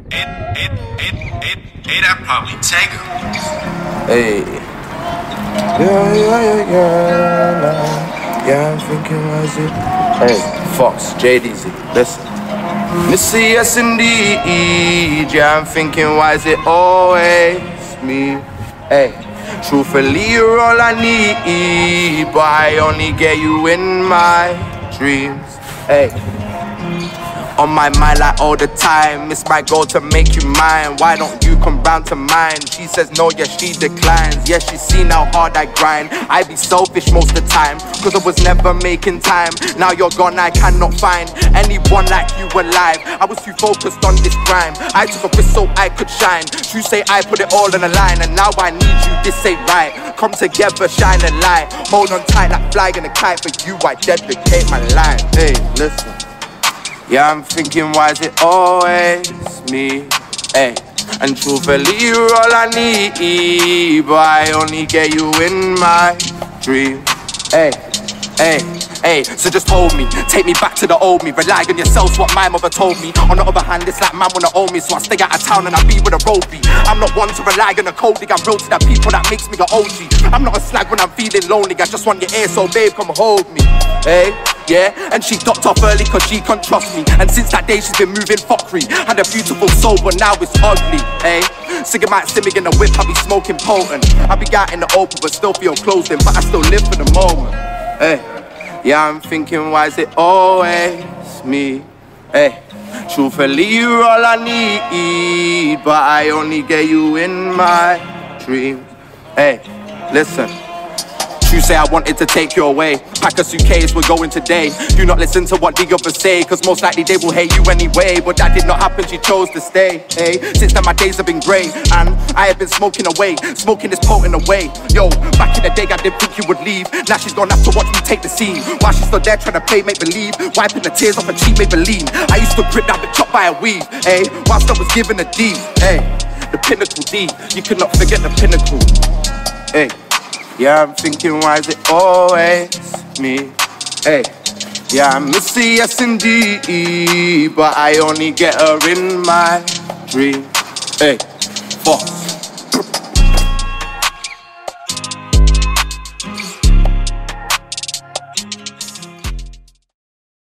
Hey, that probably Tango. Hey. Yeah, I'm thinking, was it? Hey, Fox, JDZ, listen. Missy, yes indeed. Yeah, I'm thinking, why is it always me? Hey, truthfully, you're all I need, but I only get you in my dreams. Hey. On my mind like all the time. It's my goal to make you mine. Why don't you come round to mine? She says no, yeah, she declines. Yeah, she's seen how hard I grind. I be selfish most of the time, cause I was never making time. Now you're gone, I cannot find anyone like you alive. I was too focused on this crime. I took a risk so I could shine. You say I put it all on the line, and now I need you, this ain't right. Come together, shine a light. Hold on tight like flying a kite. For you, I dedicate my life. Hey, listen. Yeah, I'm thinking, why is it always me? Hey, and truthfully, you're all I need, but I only get you in my dream. Hey, hey, hey, so just hold me, take me back to the old me. Rely on yourselves, what my mother told me. On the other hand, it's like man wanna owe me, so I stay out of town and I be where the road be. I'm not one to rely on a code, I'm real to that people, that makes me an OG. I'm not a slag when I'm feeling lonely, I just want your ear, so babe, come hold me. Hey, yeah, and she docked off early cause she can't trust me. And since that day she's been moving fuckery. Had a beautiful soul but now it's ugly, eh? Singing might see me in the whip, I be smoking potent. I be out in the open but still feel closed in. But I still live for the moment, eh? Yeah, I'm thinking, why is it always me, eh? Truthfully, you're all I need, but I only get you in my dreams. Hey, listen. You say I wanted to take you away. Pack a suitcase, we're going today. Do not listen to what the others say, cause most likely they will hate you anyway. But that did not happen, she chose to stay, hey. Since then my days have been grey, and I have been smoking away. Smoking is potent away. Yo, back in the day I didn't think you would leave. Now she's gonna have to watch me take the scene, while she's still there trying to play make believe. Wiping the tears off her cheek, Maybelline. I used to grip that bitch up by a weave, hey. Whilst I was giving a D, hey. The pinnacle D, you could not forget the pinnacle, hey. Yeah, I'm thinking, why is it always me? Hey, yeah, I'm Missy, yes indeed, but I only get her in my dream. Hey, Fox.